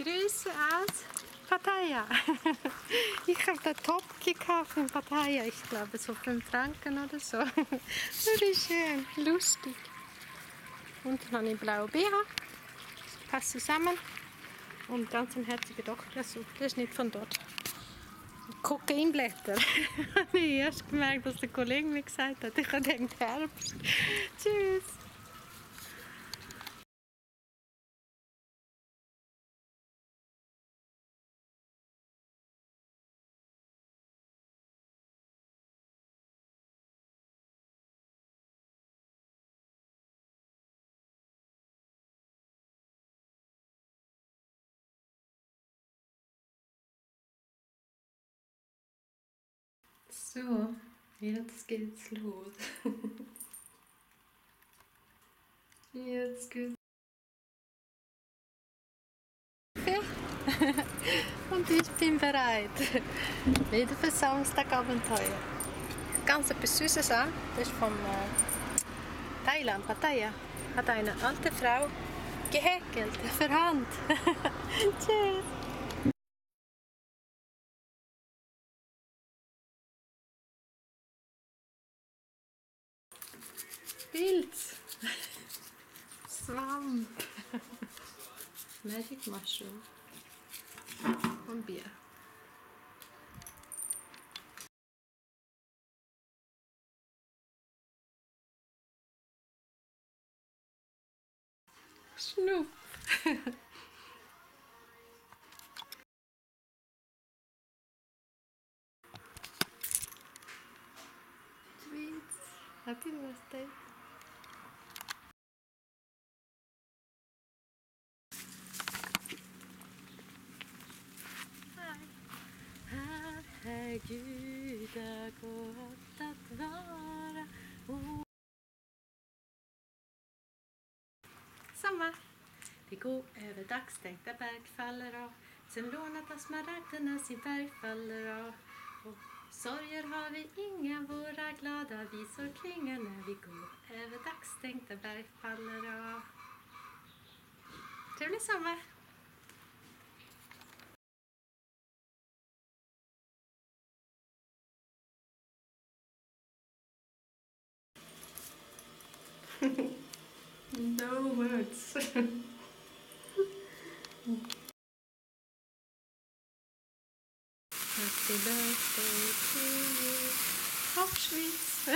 grösser als Pattaya. Ich habe den Top gekauft in Pattaya, ich glaube so 5 Franken oder so. Wie schön, lustig. Und dann habe ich blaue BH, das passt zusammen. Und ganz ein herziger Doktorbesuch, der ist nicht von dort. Kokainblätter. Ich habe erst gemerkt, dass der Kollege mir gesagt hat, ich habe gedacht, Herbst. Tschüss. So, jetzt geht's los. Jetzt geht's. Und ich bin bereit. Wieder für Samstagabenteuer. Ganz etwas Süßes an. Das ist vom Thailand, Pattaya. Hat eine alte Frau gehäkelt für Hand. Tschüss. Pilz. Swamp. Magic Mushroom. Und Bier. Schnupp. Sweets. Happy birthday. Herregud, det gott att vara. Sommar. Vi går över dagstänkta bergfaller av. Sen lånat av smaragderna sin färg faller av. Och sorger har vi inga, våra glada visor klingar när vi går över dagstänkta bergfaller av. Trevlig sommar! No words. Happy birthday to you. Auschwitz.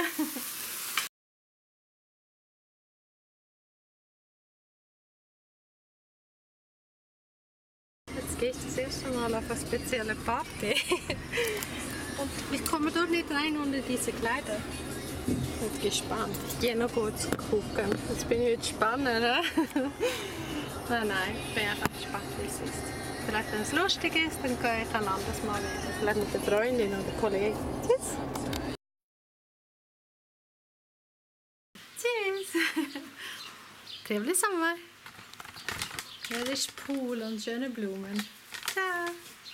Jetzt gehe ich das erste Mal auf eine spezielle Party. Und ich komme dort nicht rein ohne diese Kleider. Ich bin gespannt. Ich gehe noch kurz gucken. Jetzt bin ich jetzt gespannt, oder? Nein, ich bin einfach gespannt, wie es ist. Vielleicht, wenn es lustig ist, dann gehe ich ein anderes Mal wieder. Vielleicht mit der Freundin oder Kollegen. Tschüss! Tschüss! Trevlig Sommer! Hier ist Pool und schöne Blumen. Ciao!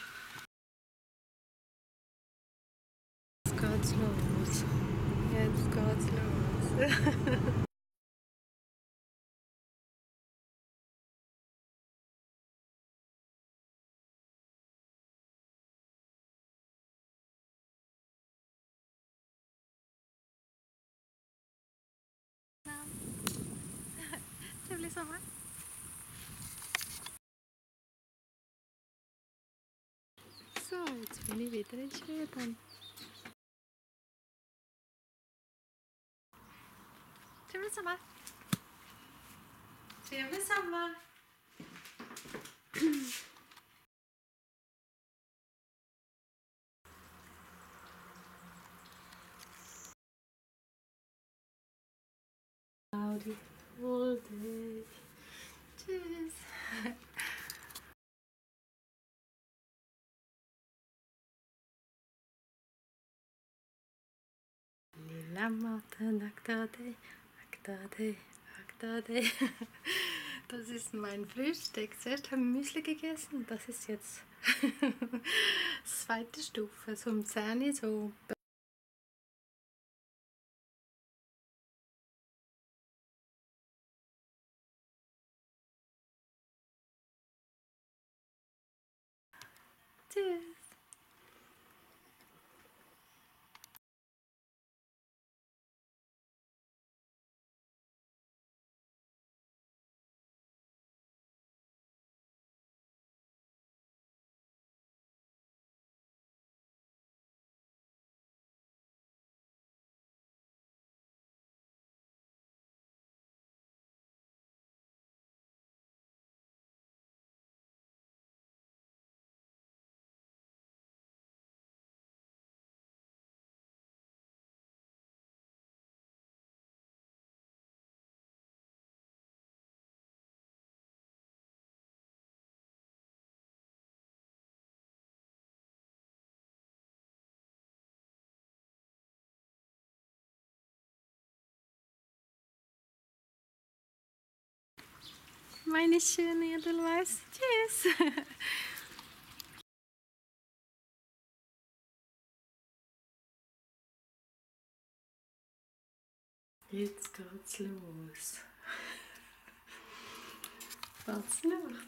Jetzt geht's los. Jetzt geht's los. Trevlig sommar! So, jetzt bin ich wieder in Schweden. Trevlig sommar! Trevlig sommar! Cloudy all day. Tschüss! Lilla maten, akta dig, akta dig, akta dig. Das ist mein Frühstück. Zuerst haben wir Müsli gegessen, das ist jetzt zweite Stufe, so um 10 Uhr, so meine schöne Edelweiß. Tschüss. Jetzt geht's los. Was Nacht.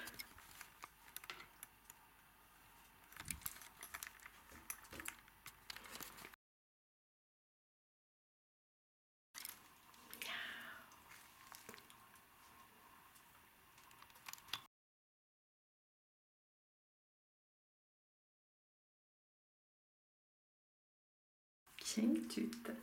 Geschenktüte.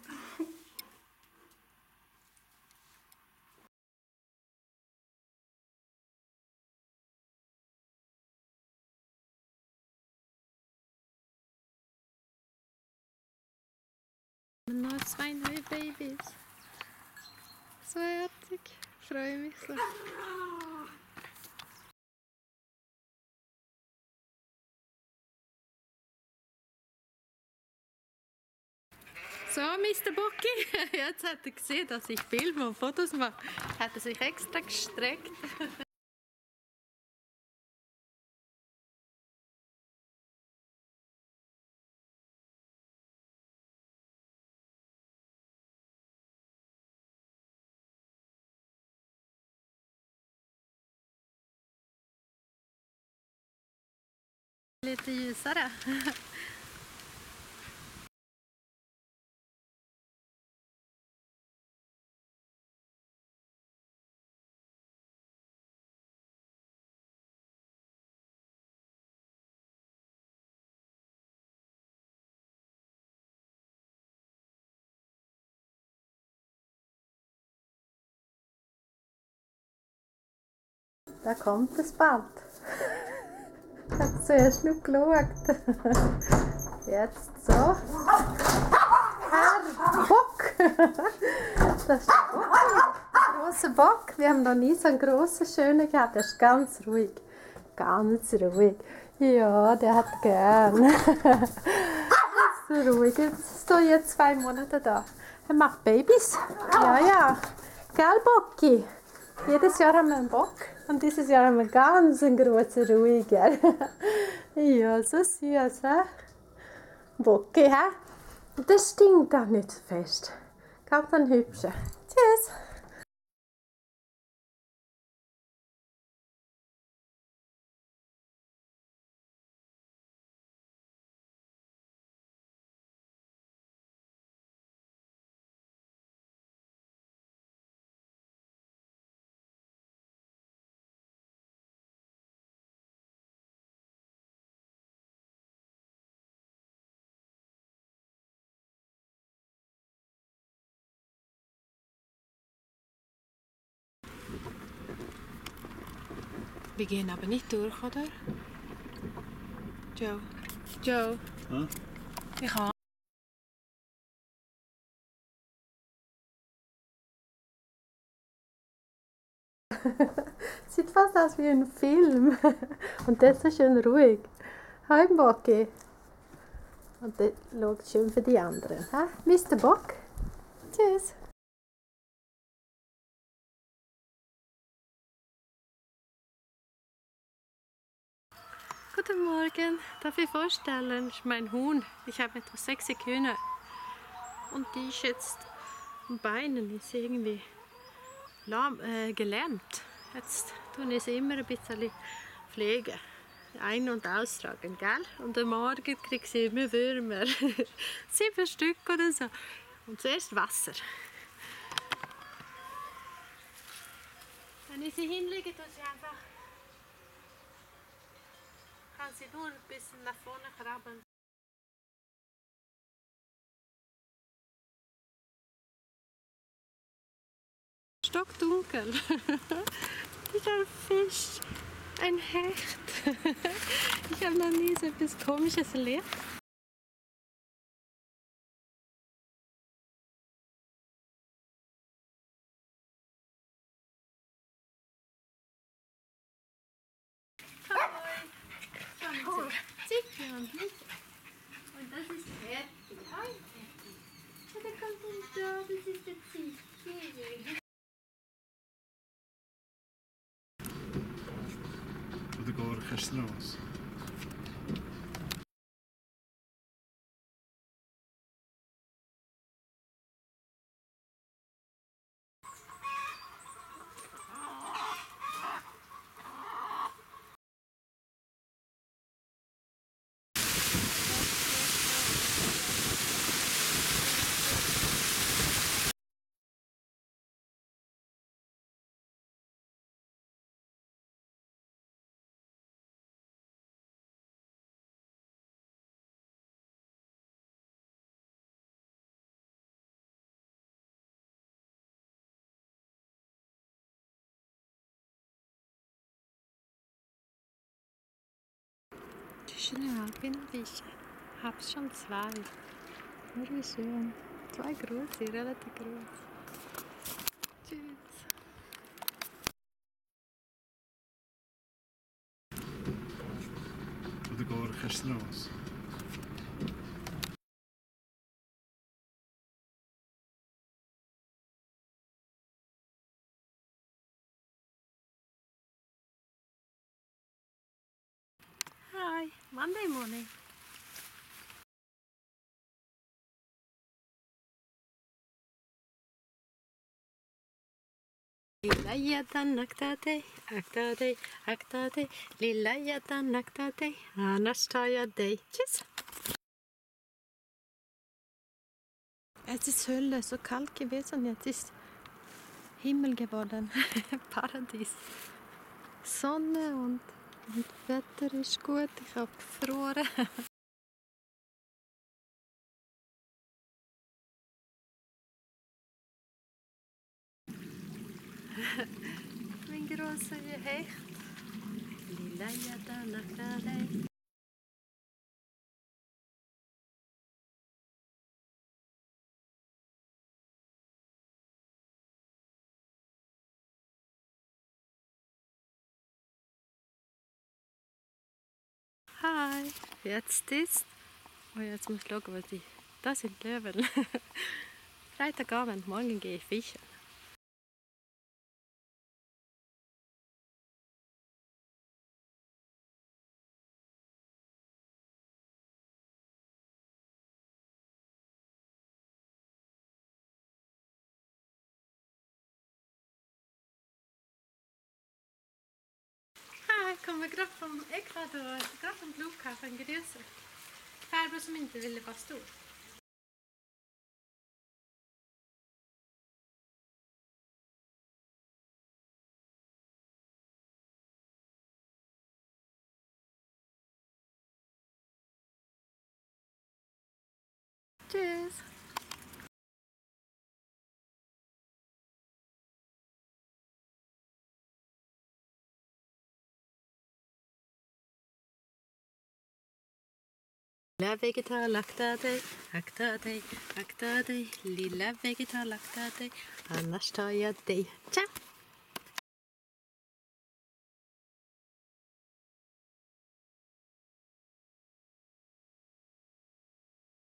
Noch 2 neue Babys. So herzig. Ich freue mich so. So, Mr. Bocki, jetzt hat er gesehen, dass ich filme und Fotos mache. Hat er sich extra gestreckt. Lite ljusare. Da kommt es bald. Ich habe zuerst nicht geschaut. Jetzt so. Herr Bock! Das ist ein Bock. Ein grosser Bock. Wir haben noch nie so einen grossen, schönen gehabt. Der ist ganz ruhig. Ganz ruhig. Ja, der hat gern. So ruhig. Jetzt ist er jetzt 2 Monate da. Er macht Babys. Ja, ja. Gell, Bocki? Jedes Jahr haben wir einen Bock und dieses Jahr haben wir ganz einen grossen Ruhiger. Ja, so süß, hä? Bocki, hä? Das stinkt auch nicht so fest. Ganz ein hübscher. Tschüss! Wir gehen aber nicht durch, oder? Joe. Joe. Hm? Ich habe. Sieht fast aus wie ein Film. Und das ist schön ruhig. Hi, Bocki. Und der schaut schön für die anderen. Ha? Mr. Bock. Tschüss. Guten Morgen, darf ich vorstellen, das ist mein Huhn. Ich habe etwa 6 Hühner. Und die ist jetzt am Beinen, ist irgendwie gelähmt. Jetzt tun ich sie immer ein bisschen pflegen. Ein- und austragen, gell? Und am Morgen kriegt sie immer Würmer. 7 Stück oder so. Und zuerst Wasser. Wenn ich sie hinlege, tue sie einfach. Kann sie nur ein bisschen nach vorne krabbeln. Stockdunkel. Das ist ein Fisch, ein Hecht. Ich habe noch nie so etwas Komisches erlebt. Schauen Sie, Zickler und Micha. Und das ist Fertig. Hi, Fertig. Ja, da kommt ein da, das ist der Zickler. Die schöne Alpenwiese. Ich habe schon zwei. Oh, wie schön. Zwei große, relativ groß. Tschüss. Oder Gorkenstrasse. Hi, Monday morning. Lilla gäddan akta dig, akta dig, akta dig. Lilla gäddan akta dig, annars tar jag dig. Tschüss! Es ist Hölle, so kalt gewesen. Jetzt ist Himmel geworden. Paradies. Sonne und Wetter ist gut. Ich habe gefroren. Mein grosser Hecht. Lilla gäddan akta dig. Hi, jetzt ist. Oh, jetzt muss ich schauen, was die. Das sind Löwen. Freitagabend, morgen gehe ich fischen. Hi, ich komme gerade vom Ecuador, gerade vom Flughafen. Grüße. Farbror som inte ville vara stor. Tschüss! Lilla vegetal, akta dig, akta dig, akta dig. Lilla vegetal, akta dig, annars tar jag dig. Ciao!